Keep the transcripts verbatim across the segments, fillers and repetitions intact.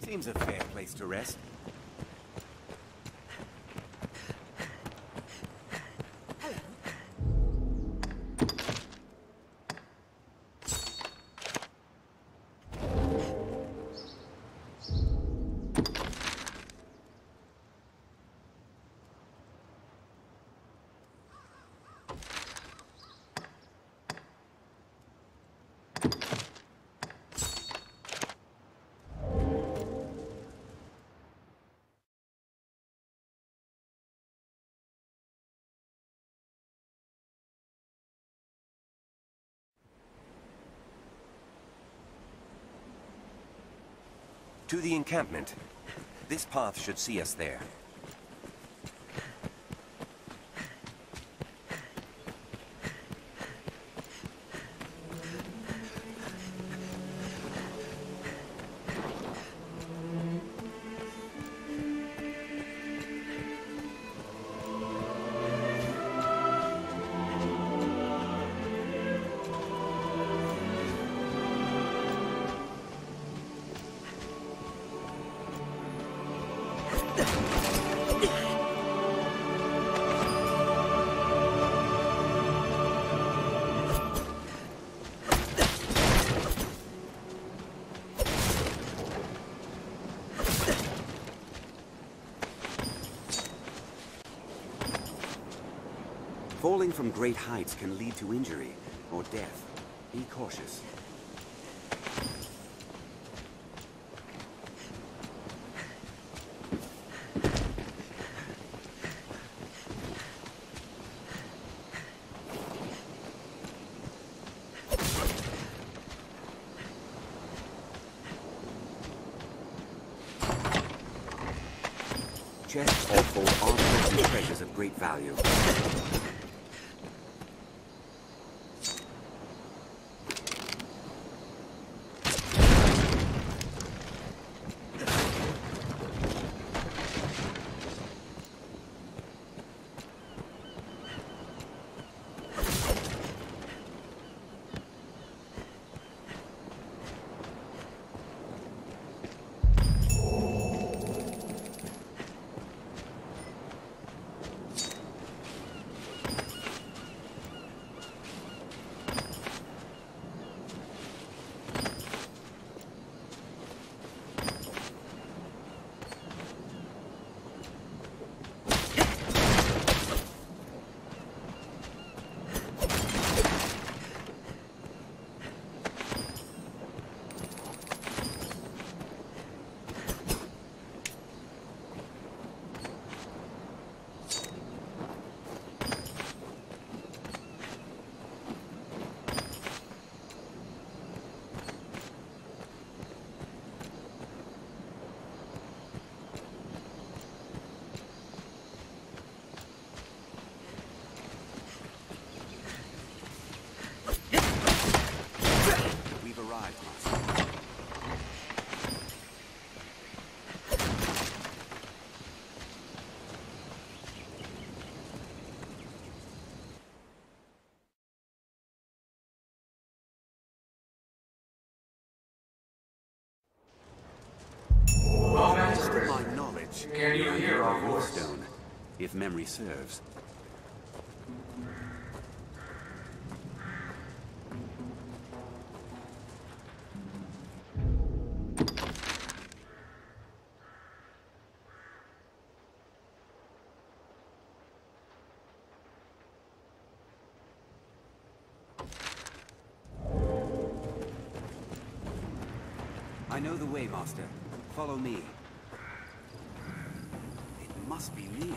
Seems a fair place to rest. To the encampment. This path should see us there. Falling from great heights can lead to injury or death. Be cautious. Chests all hold artifacts and treasures of great value. To my knowledge, Can you hear our voice? Stone, if memory serves. I know the way, Master. Follow me. It must be near.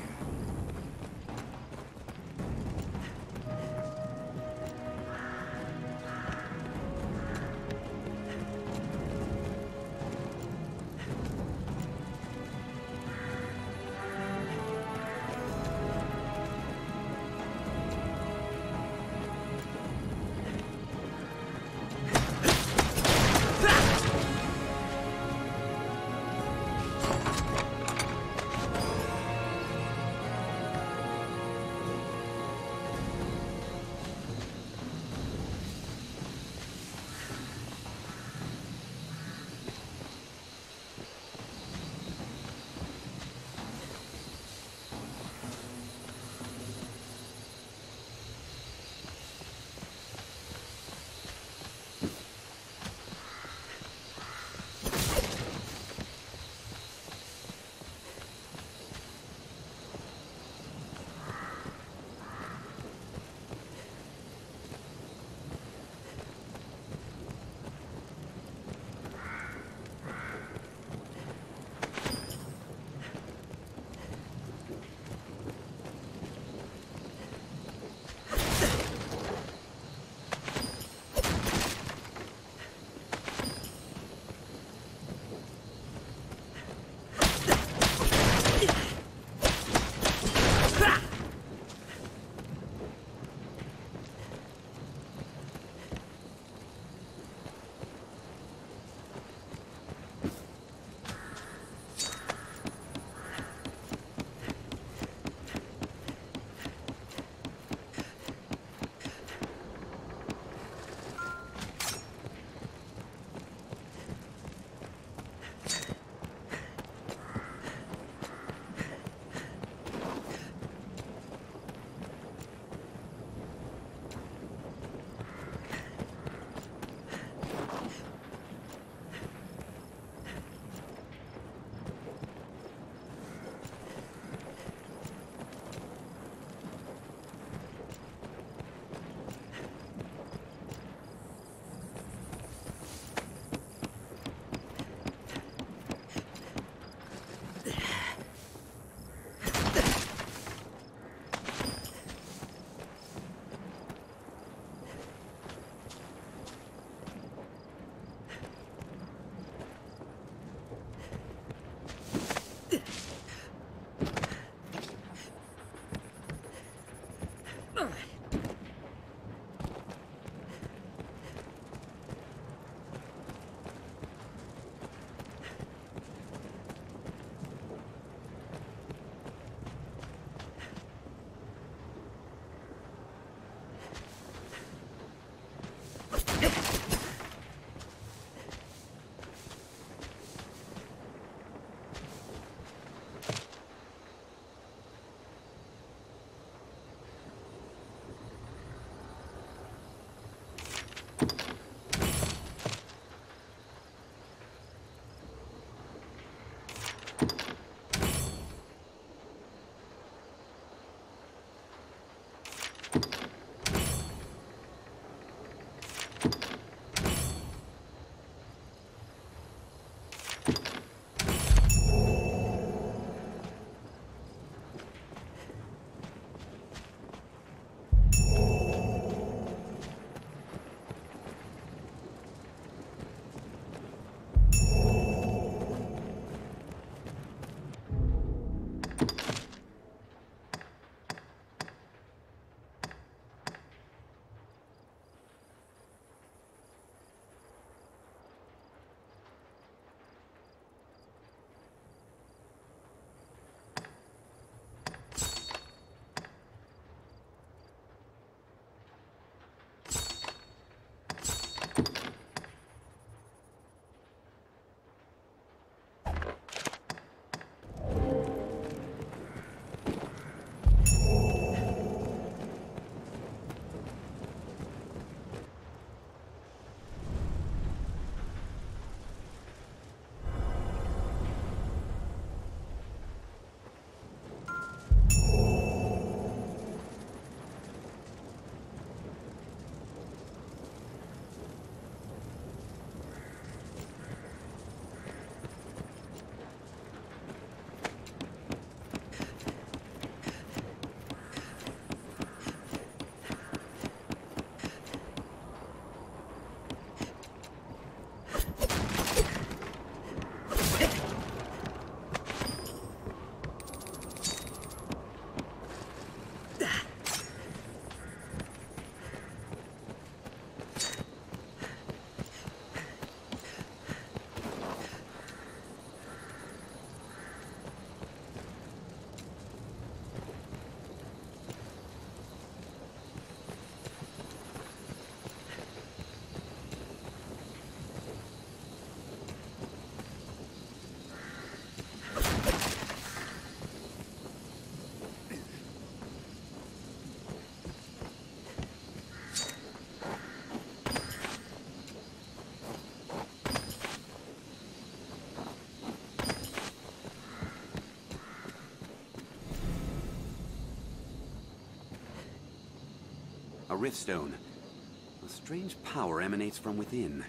Riftstone. A strange power emanates from within.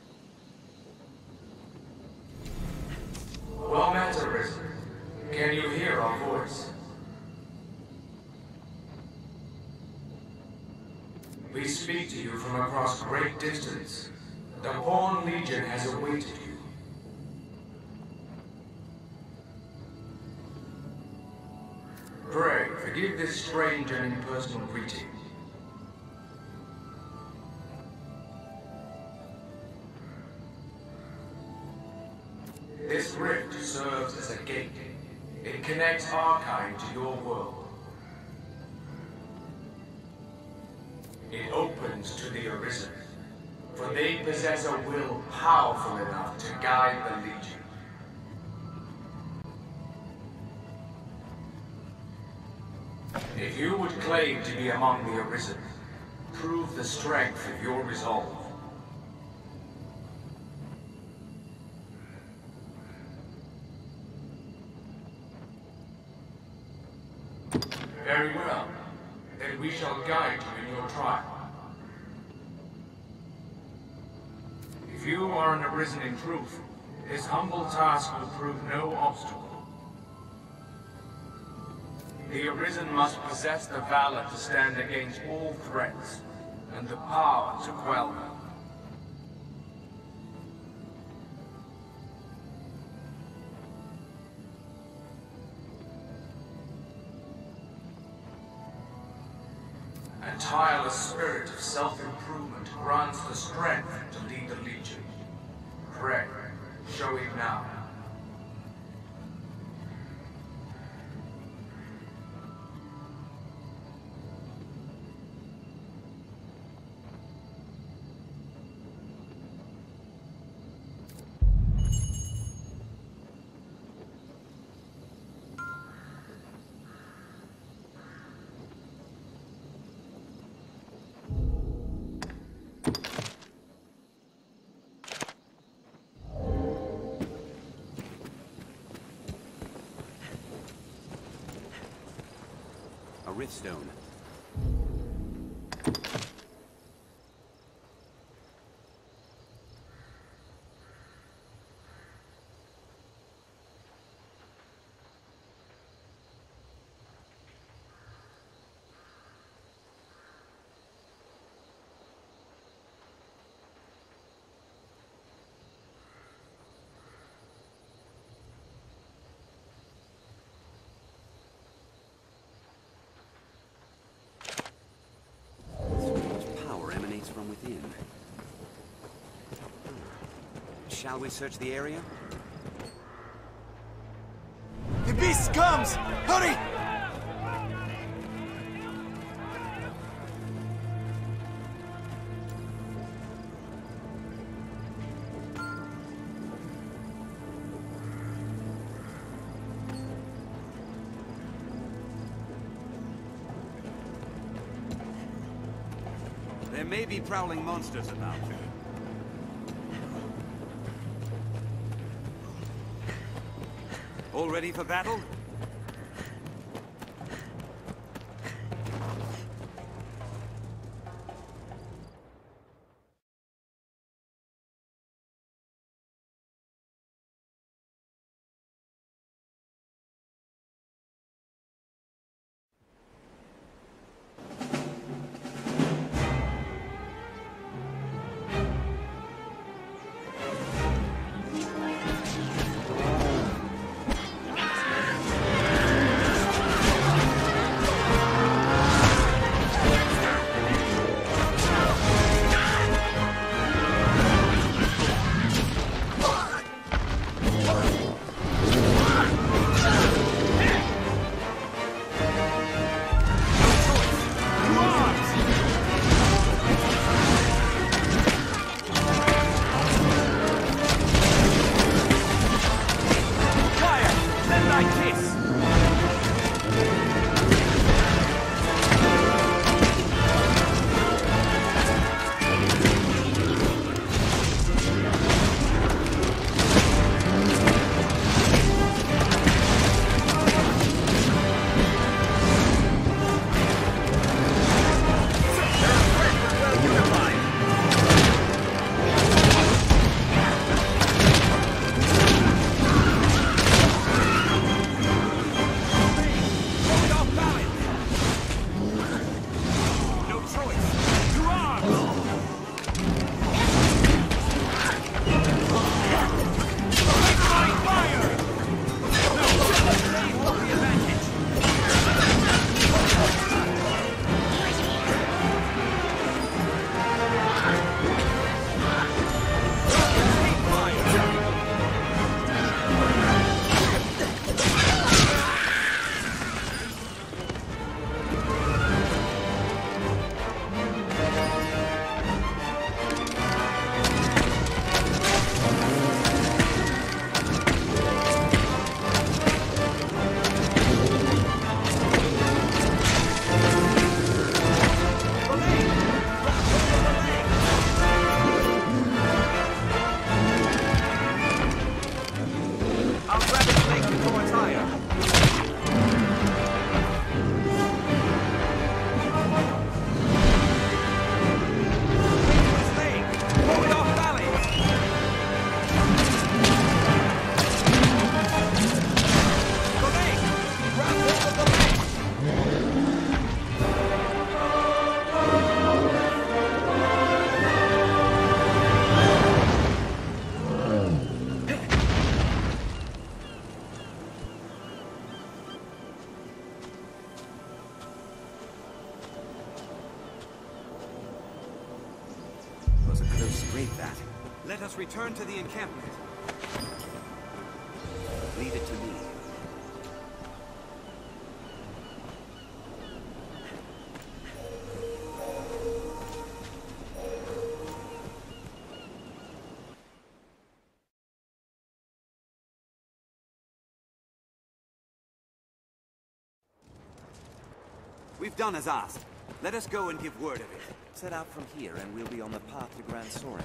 Well met, Arisen. Can you hear our voice? We speak to you from across great distance. The Pawn Legion has awaited you. Pray, forgive this strange and impersonal greeting. This rift serves as a gate. It connects Archive to your world. It opens to the Arisen, for they possess a will powerful enough to guide the Legion. If you would claim to be among the Arisen, prove the strength of your resolve. Very well. Then we shall guide you in your trial. If you are an Arisen in truth, this humble task will prove no obstacle. The Arisen must possess the valor to stand against all threats, and the power to quell them. A tireless spirit of self-improvement grants the strength to lead the Legion. Pray, show it now. A Riftstone. From within. Shall we search the area? The beast comes! Hurry! There may be prowling monsters about. All ready for battle? I'll grab its leg before it's higher. His leg! Pull it off balance! The leg! Grab hold of the leg! Was a close scrape, that. Let us return to the encampment. Leave it to me. We've done as asked. Let us go and give word of it. Set out from here and we'll be on the path to Grand Soaring.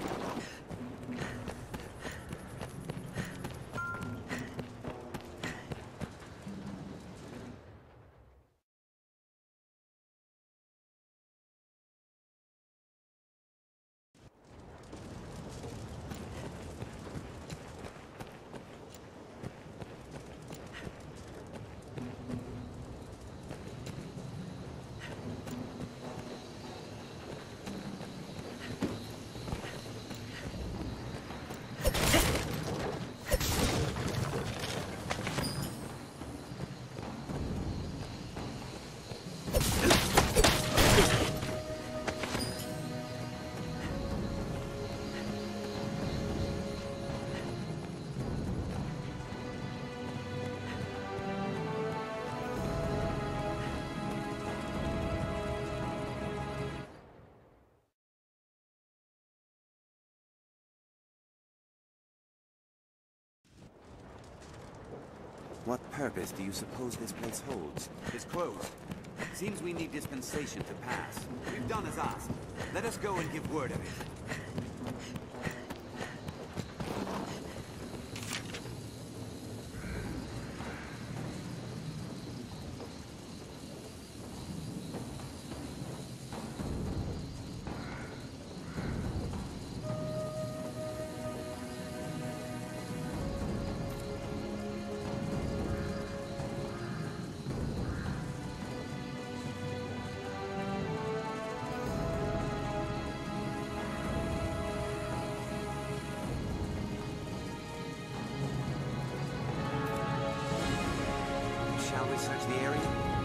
What purpose do you suppose this place holds? It's closed. Seems we need dispensation to pass. We've done as asked. Let us go and give word of it. Shall we search the area?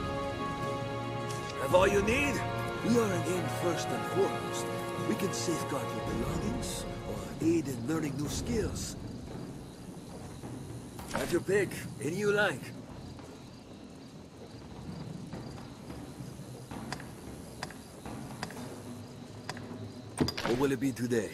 Have all you need? We are an end first and foremost. We can safeguard your belongings, or aid in learning new skills. Have your pick. Any you like. What will it be today?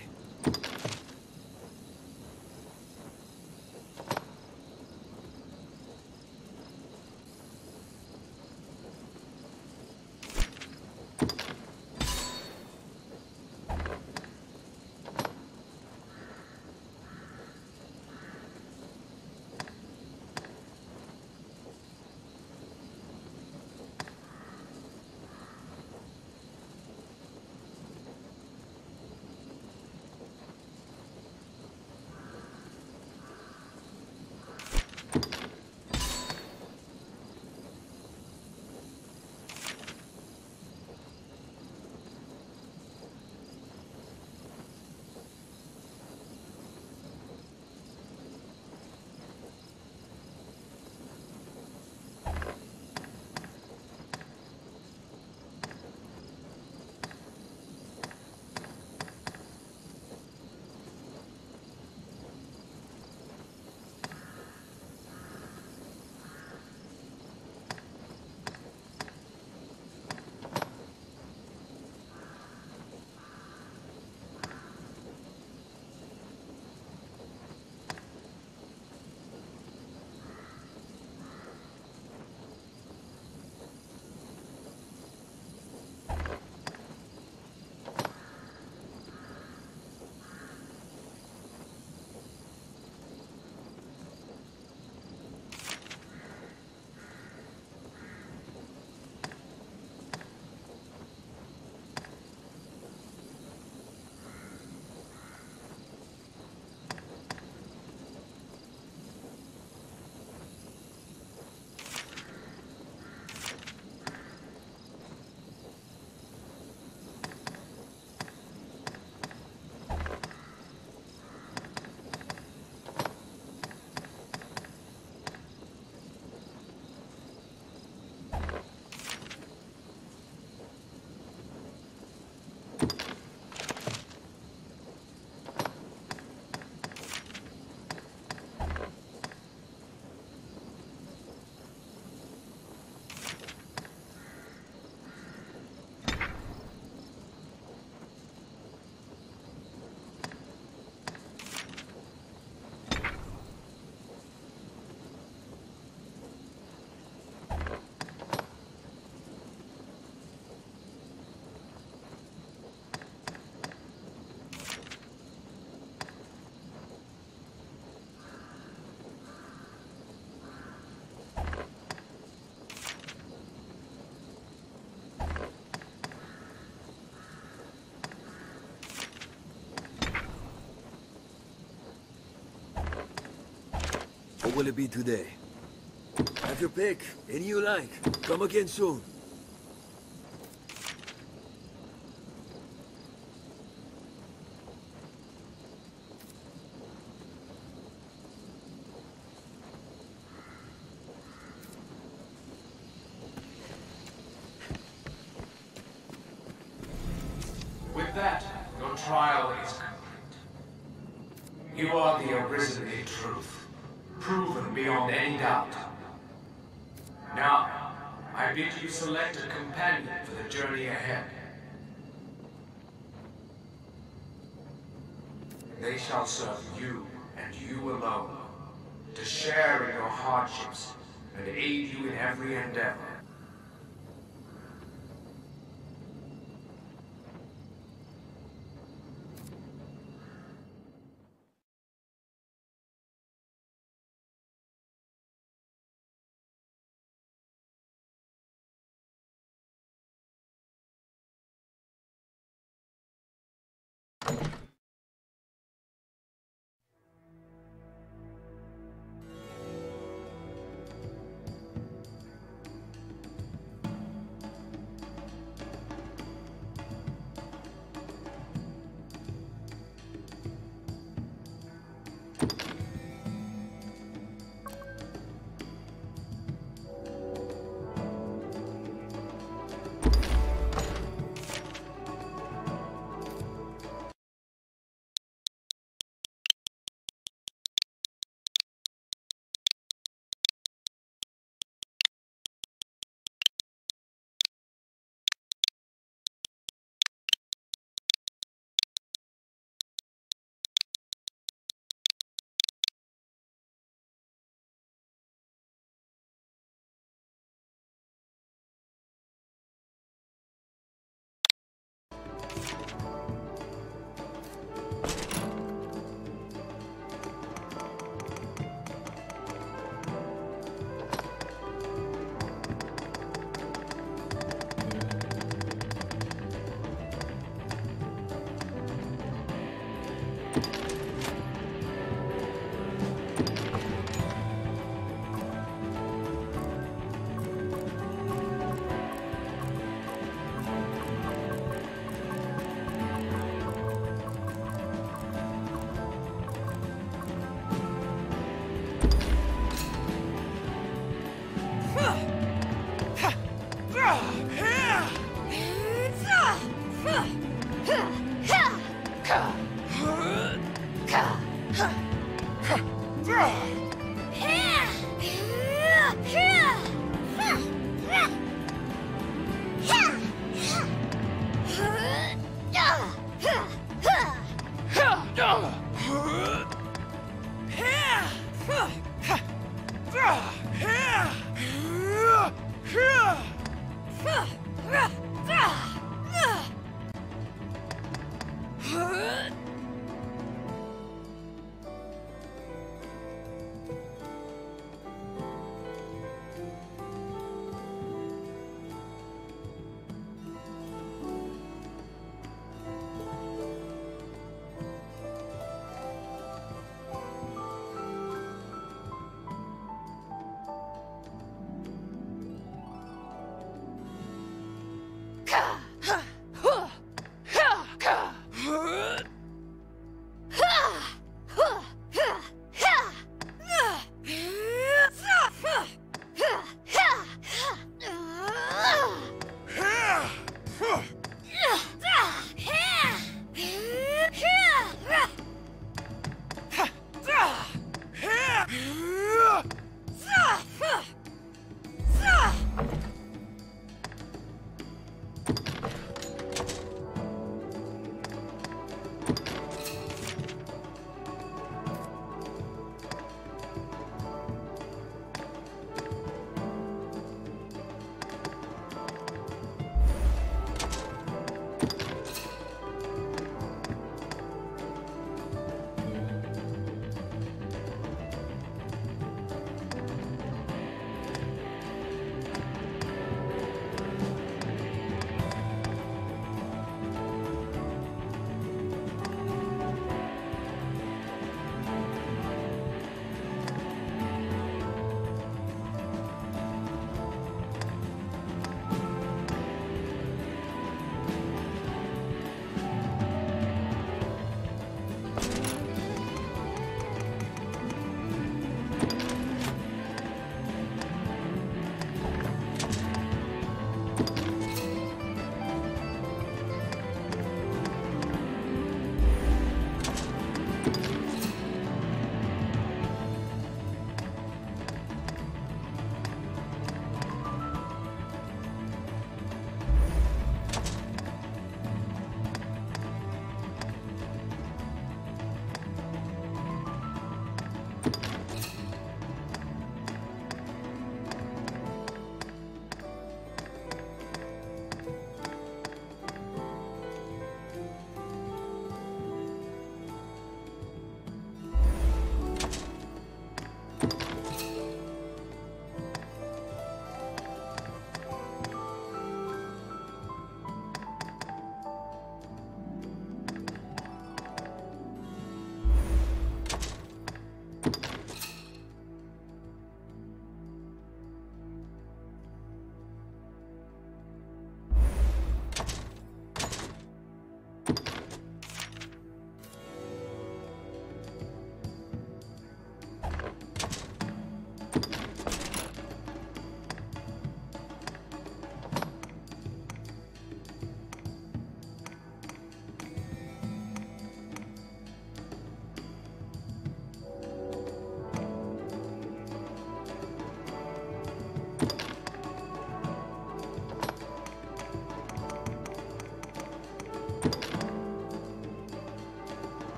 or will it be today? Have your pick. Any you like. Come again soon. With that, your trial is complete. You are the arisen in truth, proven beyond any doubt. Now, I bid you select a companion for the journey ahead. They shall serve you, and you alone, to share in your hardships and aid you in every endeavor.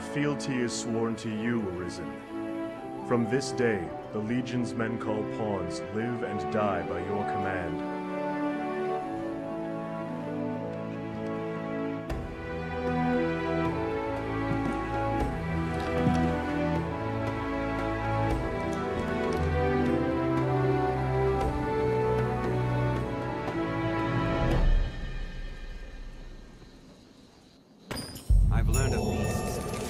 fealty is sworn to you, Arisen. From this day, the Legion's men called pawns live and die by your command. I've learned of beasts.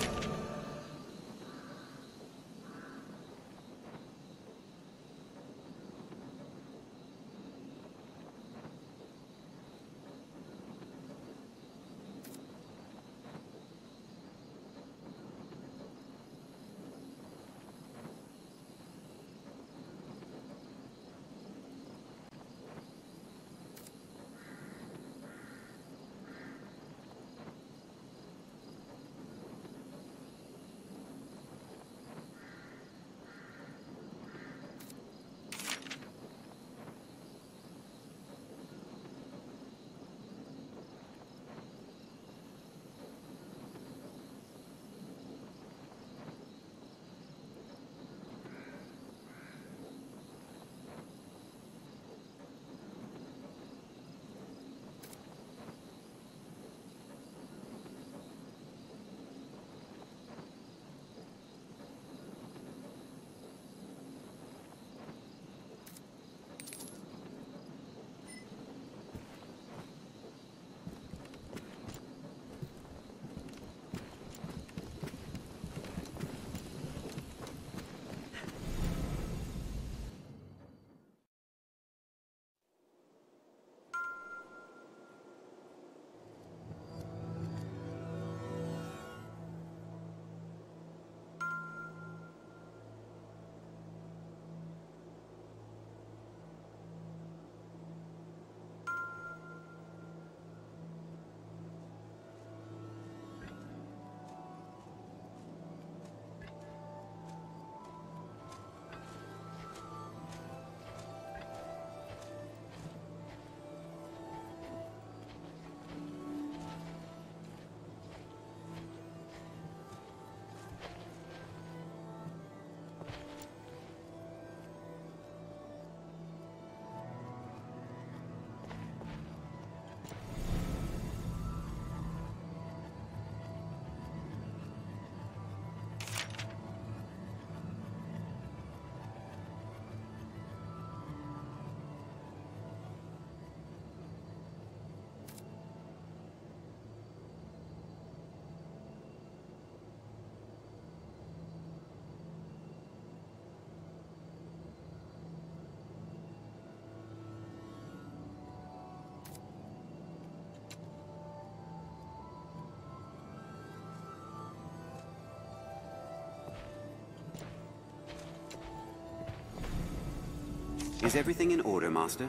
Is everything in order, Master?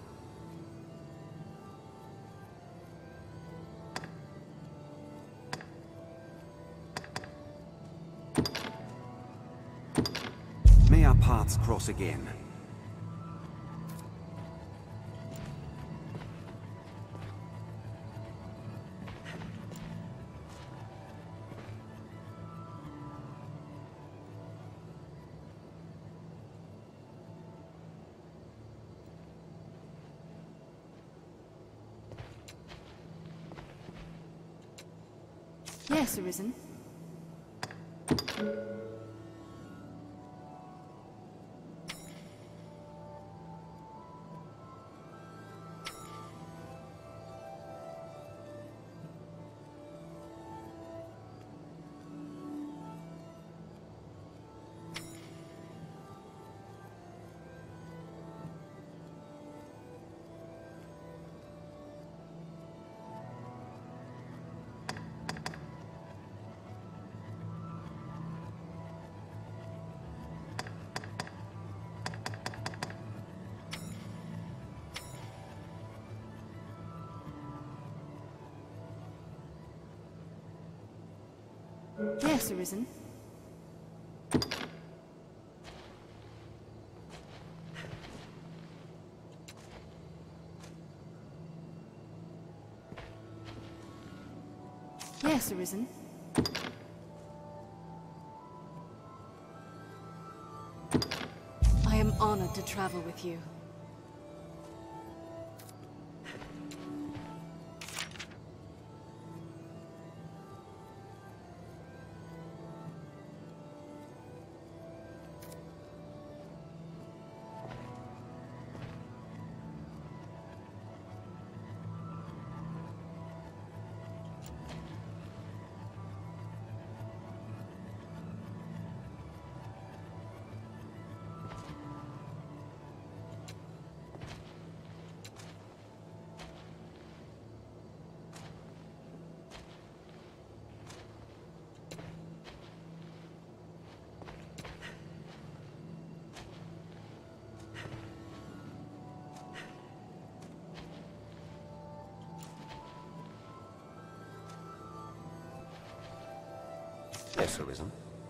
May our paths cross again. Yes, Arisen. Yes, Arisen. Yes, Arisen. I am honored to travel with you. Yes, Arisen.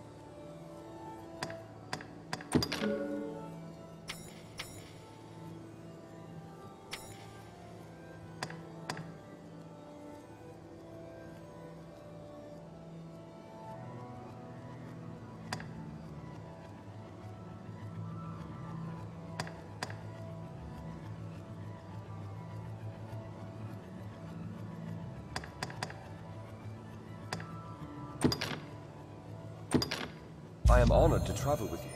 I am honored to travel with you.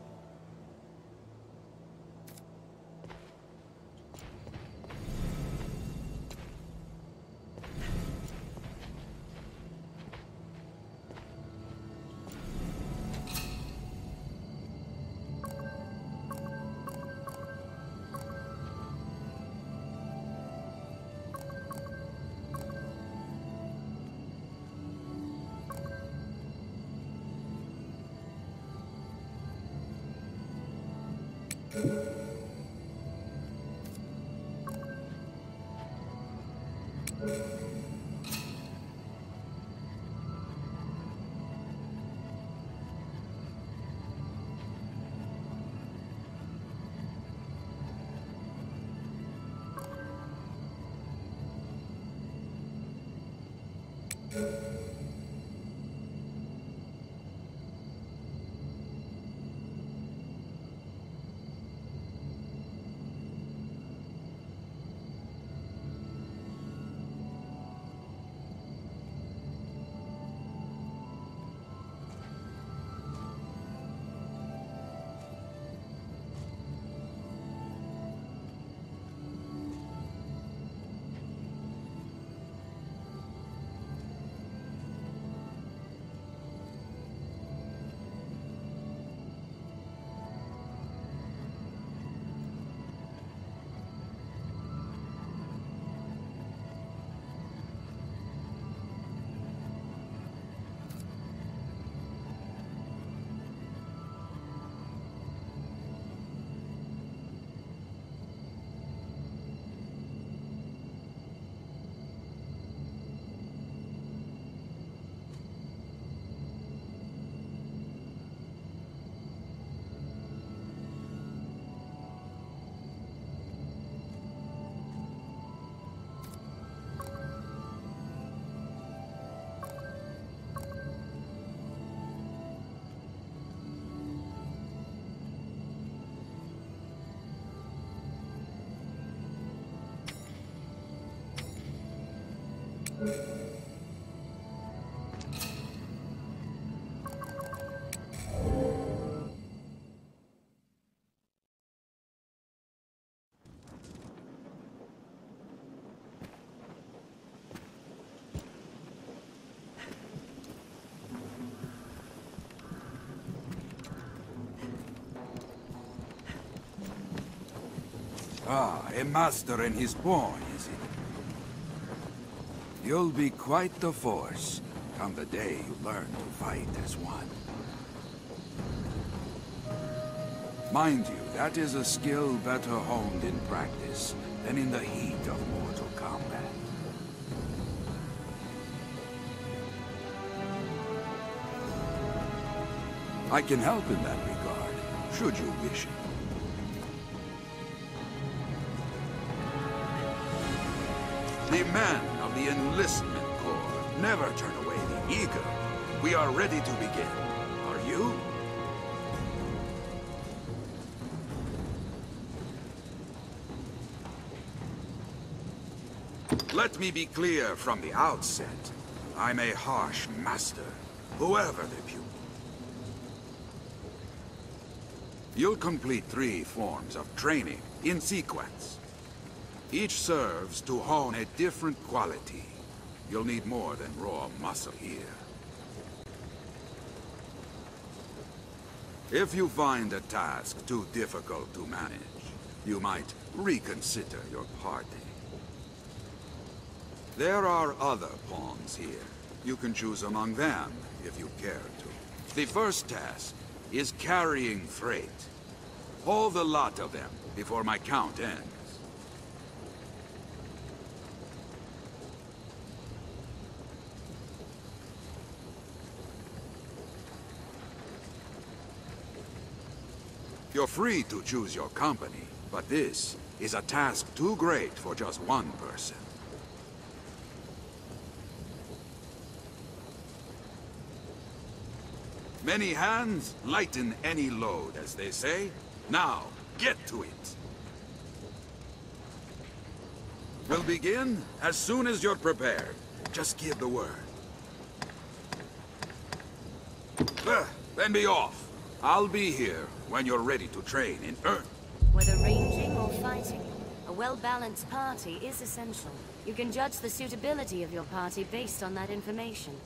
Ah, a master and his boy, is it? You'll be quite the force, come the day you learn to fight as one. Mind you, that is a skill better honed in practice than in the heat of mortal combat. I can help in that regard, should you wish it. The men of the Enlistment Corps never turn away the eager. We are ready to begin. Are you? Let me be clear from the outset. I'm a harsh master, whoever the pupil. You'll complete three forms of training in sequence. Each serves to hone a different quality. You'll need more than raw muscle here. If you find a task too difficult to manage, you might reconsider your party. There are other pawns here. You can choose among them if you care to. The first task is carrying freight. Haul the lot of them before my count ends. You're free to choose your company, but this is a task too great for just one person. Many hands lighten any load, as they say. Now, get to it! We'll begin as soon as you're prepared. Just give the word. Uh, then be off. I'll be here when you're ready to train in earnest. Whether ranging or fighting, a well-balanced party is essential. You can judge the suitability of your party based on that information.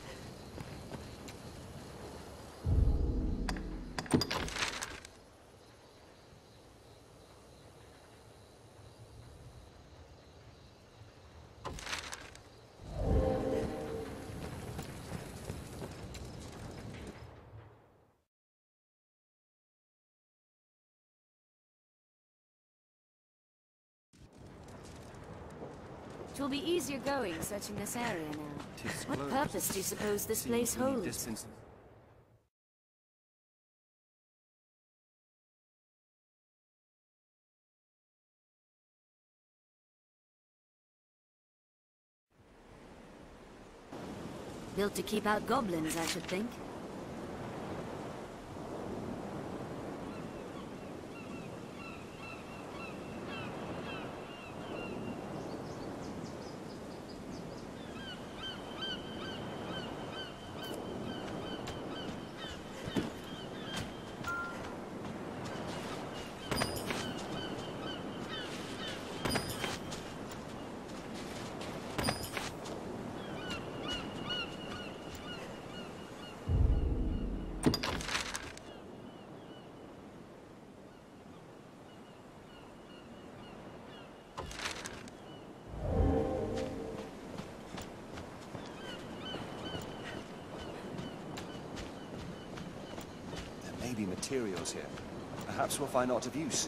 It will be easier going searching this area now. What purpose do you suppose this place holds? Built to keep out goblins, I should think. Materials here. Perhaps we'll find art of use.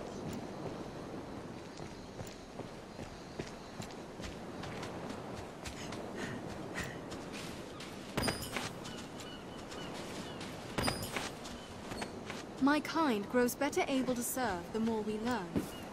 My kind grows better able to serve the more we learn.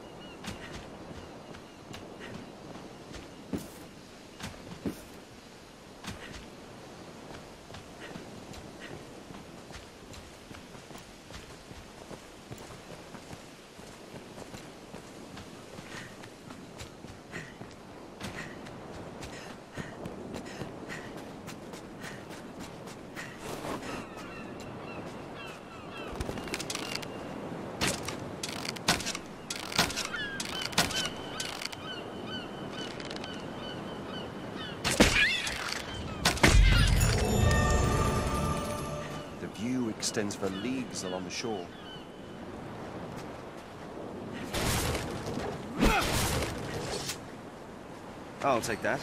Extends for leagues along the shore. I'll take that.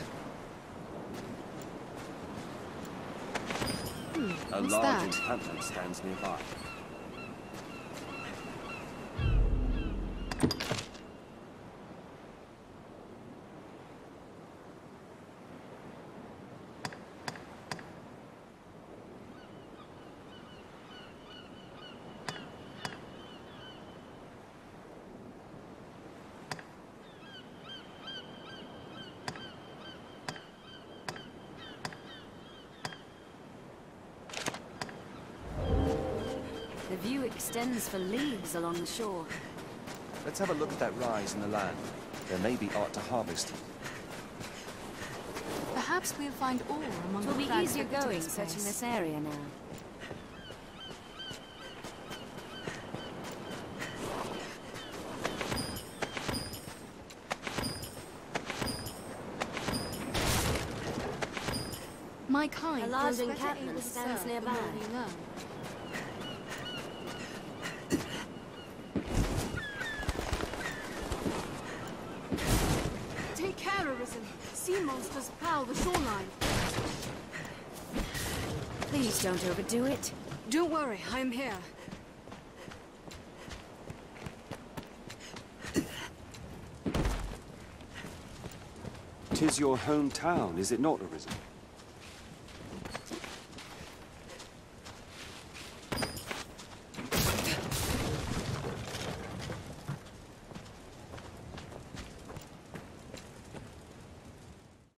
Hmm, A what's large that? encampment stands nearby. The view extends for leagues along the shore. Let's have a look at that rise in the land. There may be art to harvest. Perhaps we'll find ore among It will the be crags easier that going takes searching place. this area now. My kind A large grows better encampment able to stands serve the nearby. more we learn. Take care, Arisen. Sea monsters prowl the shoreline. Please don't overdo it. Don't worry, I am here. Tis your hometown, is it not, Arisen?